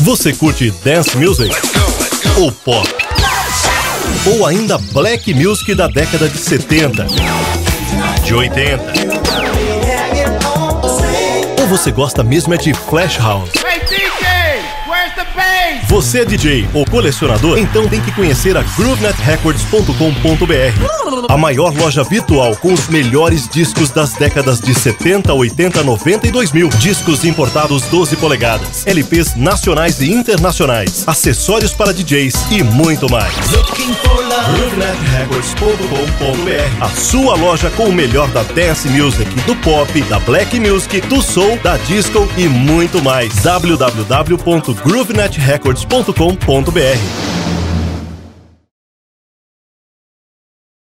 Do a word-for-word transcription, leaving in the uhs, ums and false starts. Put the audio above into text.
Você curte dance music? Ou pop? Ou ainda black music da década de setenta? De oitenta? Ou você gosta mesmo é de flash house? Você é D J ou colecionador? Então tem que conhecer a Groovenet Records ponto com ponto b r, a maior loja virtual com os melhores discos das décadas de setenta, oitenta, noventa e dois mil. Discos importados doze polegadas, L Ps nacionais e internacionais, acessórios para D Js e muito mais. Groovenet Records ponto com ponto b r, a sua loja com o melhor da dance music, do pop, da black music, do soul, da disco e muito mais. w w w ponto groovenet records ponto com ponto b r.